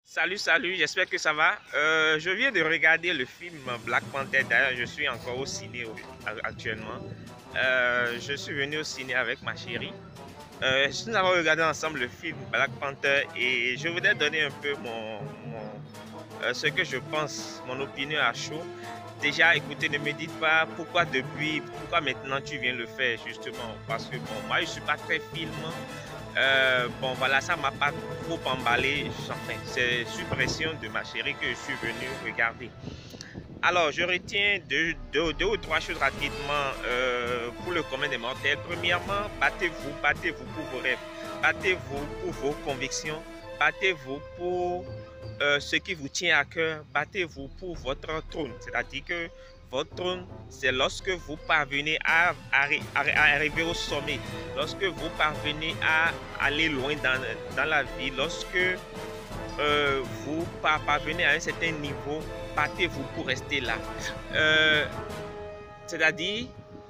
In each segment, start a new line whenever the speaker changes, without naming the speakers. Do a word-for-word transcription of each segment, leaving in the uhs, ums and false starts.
Salut, salut, j'espère que ça va. Euh, je viens de regarder le film Black Panther. D'ailleurs, je suis encore au ciné actuellement. Euh, je suis venu au ciné avec ma chérie. Euh, nous avons regardé ensemble le film Black Panther et je voudrais donner un peu mon, mon euh, ce que je pense, mon opinion à chaud. Déjà, écoutez, ne me dites pas pourquoi depuis, pourquoi maintenant tu viens le faire justement. Parce que bon, moi, je suis pas très film. Euh, bon, voilà, ça m'a pas trop emballé. Enfin, c'est sous pression de ma chérie que je suis venu regarder. Alors, je retiens deux, deux, deux ou trois choses rapidement euh, pour le commun des mortels. Premièrement, battez-vous, battez-vous pour vos rêves, battez-vous pour vos convictions, battez-vous pour euh, ce qui vous tient à cœur, battez-vous pour votre trône. C'est-à-dire que votre trône, c'est lorsque vous parvenez à, à, à, arriver au sommet, lorsque vous parvenez à aller loin dans, dans la vie, lorsque euh, vous parvenez à un certain niveau, battez-vous pour rester là. Euh, C'est-à-dire,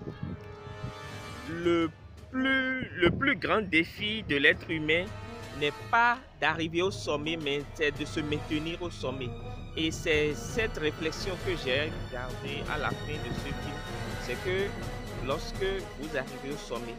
le plus, le plus grand défi de l'être humain n'est pas d'arriver au sommet, mais c'est de se maintenir au sommet. Et c'est cette réflexion que j'ai gardée à la fin de ce film. C'est que lorsque vous arrivez au sommet,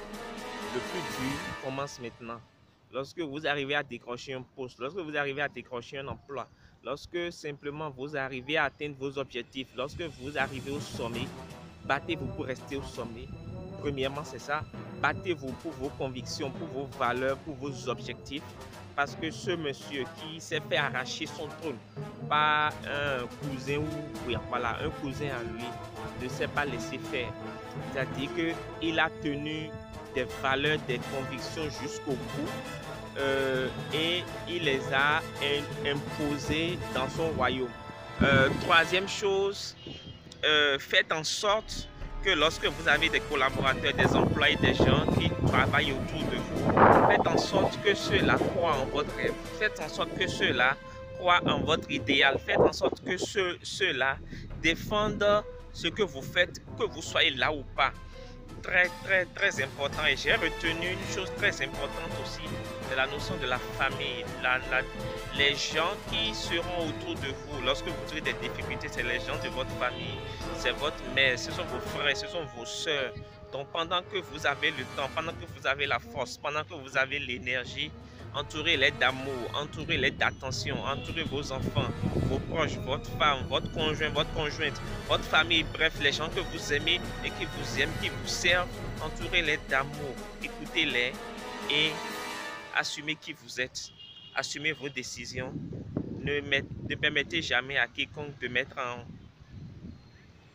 le plus dur commence maintenant. Lorsque vous arrivez à décrocher un poste, lorsque vous arrivez à décrocher un emploi, lorsque simplement vous arrivez à atteindre vos objectifs, lorsque vous arrivez au sommet, battez-vous pour rester au sommet. Premièrement, c'est ça. Battez-vous pour vos convictions, pour vos valeurs, pour vos objectifs. Parce que ce monsieur qui s'est fait arracher son trône par un cousin ou oui, voilà, un cousin à lui ne s'est pas laissé faire. C'est-à-dire qu'il a tenu des valeurs, des convictions jusqu'au bout euh, et il les a imposées dans son royaume. Euh, troisième chose, euh, faites en sorte que lorsque vous avez des collaborateurs, des employés, des gens qui travaillent autour de vous, faites en sorte que ceux-là croient en votre rêve, faites en sorte que ceux-là croient en votre idéal, faites en sorte que ceux, ceux-là défendent ce que vous faites, que vous soyez là ou pas. Très, très, très important. Et j'ai retenu une chose très importante aussi, c'est la notion de la famille. La, la, les gens qui seront autour de vous lorsque vous aurez des difficultés, c'est les gens de votre famille, c'est votre mère, ce sont vos frères, ce sont vos soeurs. Donc pendant que vous avez le temps, pendant que vous avez la force, pendant que vous avez l'énergie, entourez-les d'amour, entourez-les d'attention, entourez vos enfants, vos proches, votre femme, votre conjoint, votre conjointe, votre famille, bref, les gens que vous aimez et qui vous aiment, qui vous servent, entourez-les d'amour, écoutez-les et assumez qui vous êtes, assumez vos décisions. Ne, met, ne permettez jamais à quiconque de mettre en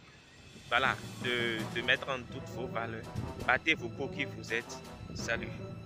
voilà, de, de mettre en doute vos valeurs. Battez-vous pour qui vous êtes. Salut.